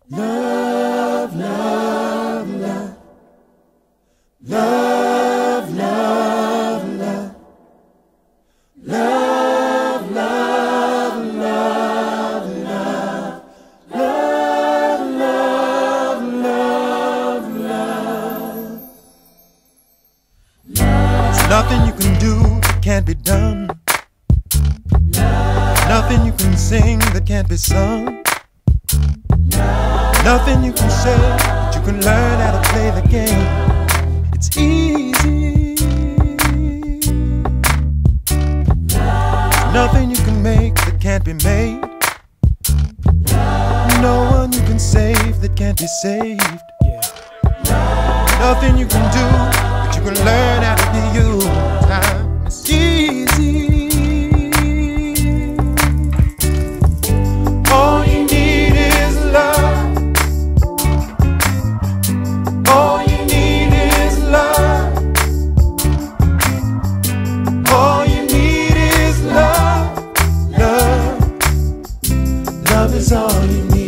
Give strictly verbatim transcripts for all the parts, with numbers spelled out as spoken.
Love, love, love. Love, love, love. Love, love, love, love. Love, love, love, love. There's nothing you can do that can't be done. Nothing you can sing that can't be sung. Nothing you can say, but you can learn how to play the game. It's easy. Nothing you can make that can't be made. No one you can save that can't be saved. Nothing you can do, but you can learn how to be you. Time is easy. All you need is love. All you need is love. All you need is love. Love. Love is all you need.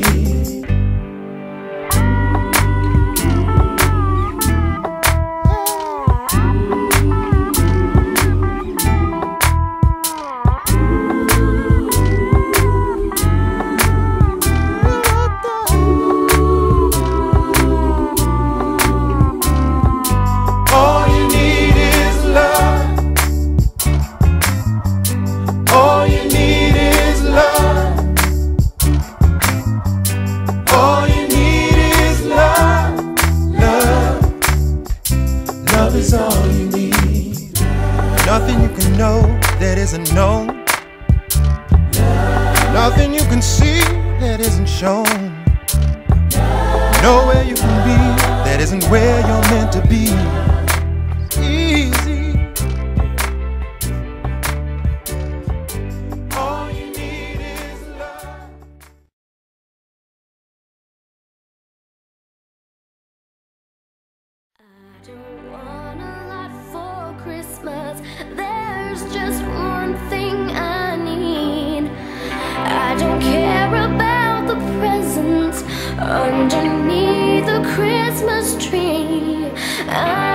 Is all you need. Nothing you can know that isn't known. Nothing you can see that isn't shown. Nowhere you can be that isn't where you're meant to be. Easy. All you need is love. I don't want a lot for Christmas. There's just one thing I need. I don't care about the presents underneath the Christmas tree. I